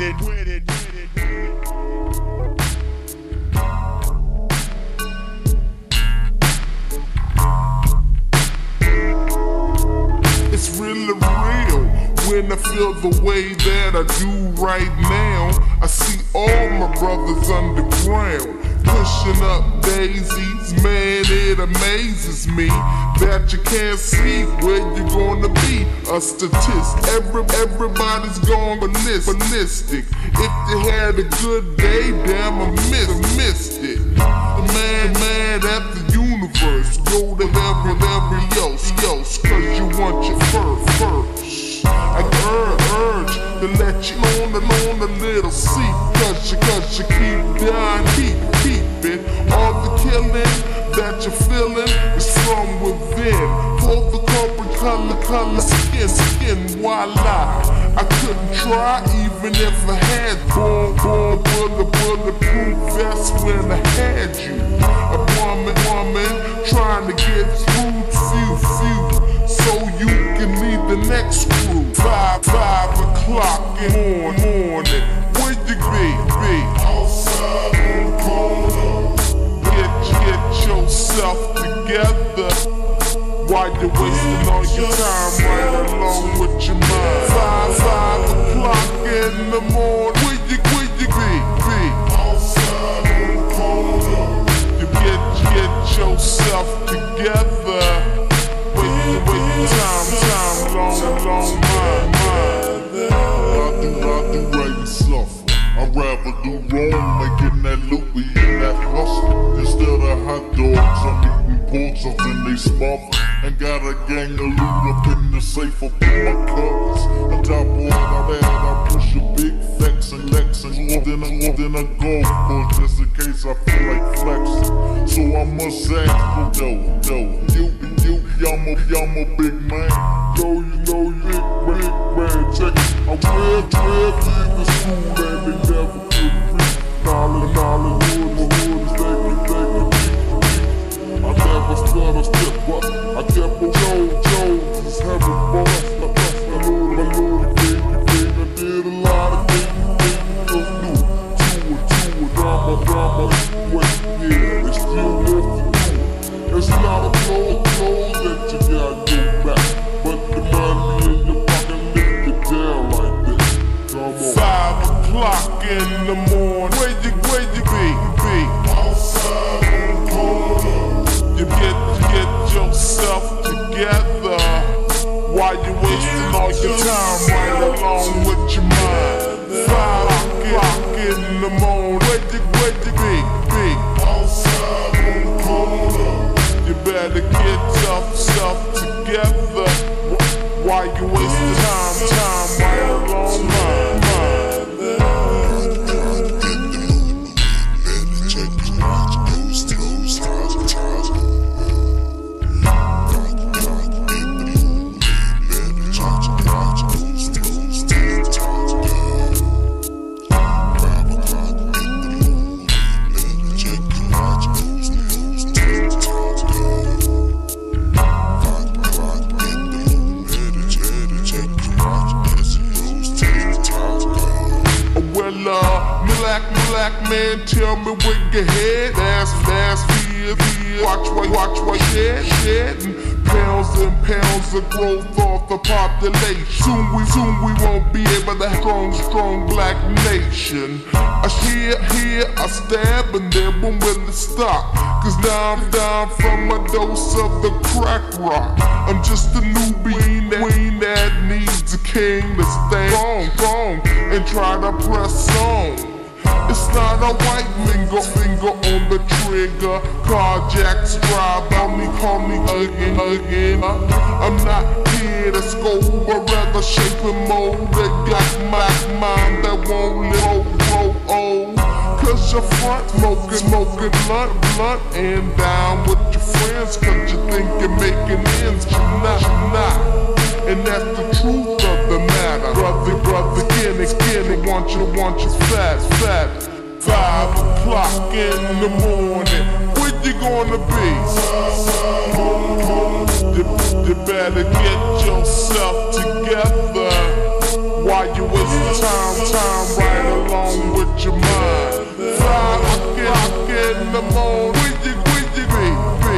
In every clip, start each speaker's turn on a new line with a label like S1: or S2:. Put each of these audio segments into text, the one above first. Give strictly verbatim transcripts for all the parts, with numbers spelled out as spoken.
S1: it, with it, with it, with it. It's really real when I feel the way that I do right now. I see all my brothers underground pushing up daisies. Man, it amazes me that you can't see where you're gonna be. A statist, Every, everybody's going ballistic. If you had a good day, damn, I missed, missed it. Man, mad at the universe, go to every, every else, else, cause you want your fur first. I urge, urge to let you on and on a little seat, cause you, cause you keep dying, keep, keep it. All the killing that you're feeling is from within. For the corporate color, color, skin, skin, voila. I couldn't try even if I had born, born, bullet, bulletproof vest when I had you. A woman, woman, trying to get through, few, few, so you can lead the next crew. Five, five o'clock in the morning, where you be, be? Outside on the corner. Get, get yourself together. Why you wasting all your time right along with your mind? Five, five o'clock in the morning, where you, where you be, be? Outside on the corner. You get, get yourself together. Wasting, wasting time, time, long, long mind, mind. I do, I do right and suffer. I'd rather do wrong, making that loopy and that hustle. Instead of hot dogs, I'm eating pork chops and they smother. And got a gang of loot up in the safe up in my covers. On top of all that, I push a big flex and lex and more than a, more than a golf course, just in case I feel like flexing. So I must ask for dough, dough. You, you, I'm a, I'm a big man. Yo, you know you big, big man. Check it. I read, read, leave the school and they never could read. Knowledge, knowledge, hood, the hood is taking, taking. I never stutter, step up. I kept a Joe, Joe, just having fun. My lord, my lord, again, again. I did a lot of things, things just new. Two and two and drama, drama, wait, yeah, they still left to do. It's not a flow, flow that you got go back, but the money in your pocket lift it down like this. Come on. Five o'clock in the morning, where you, where you be, be? Outside on the corner. You get, you get yourself together. Why you wasting all your time right along with your mind? Five o'clock in the morning, where you, where you be, be? Outside on the corner. You better get yourself together. Why you wasting time, time right along my mind? Black, black man, tell me where your head ass, ass, feel, feel. Watch why, watch why, shed, shedding pounds and pounds of growth off the population. Soon we, soon we won't be able to have strong, strong black nation. I hear, hear, I stab and then I'm willing to stop. Cause now I'm down from a dose of the crack rock. I'm just a newbie queen that needs a king to stay strong, strong, and try to press on. It's not a white finger, finger on the trigger. Carjacks drive on me, call me again, again. I'm not here to scold, but rather shape and mold. They got my mind that won't let grow old. Cause you're front smoking, smoking blunt, blunt, and down with your friends. Cause you think you're making ends, you're not, you're not. And that's the truth of the matter. Brother, brother, skinny, skinny, want you, want you fat, fat. Five o'clock in the morning, where you gonna be? You, you better get yourself together. Why you wasting time, time right the morning, where you, where you be, be?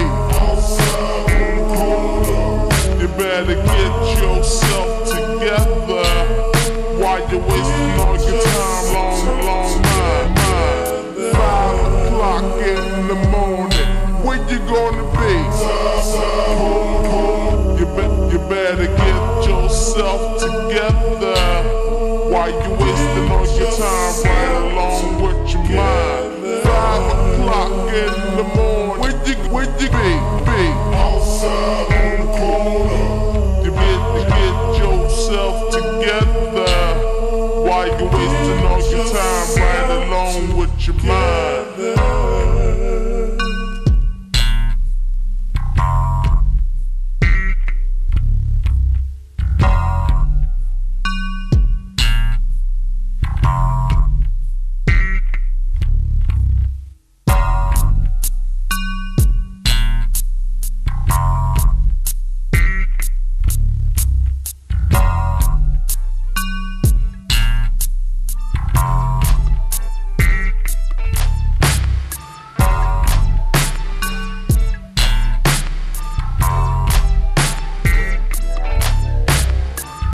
S1: You better get yourself together while you're wasting all your time, long, long mind, mind. Five o'clock in the morning, where you gonna be? You, be you better get yourself together while you're wasting all your time, right along with your mind. Five o'clock in the morning, where you, where you be, be? Outside on the corner. You better get yourself together while you're wasting all your time, right along with your mind.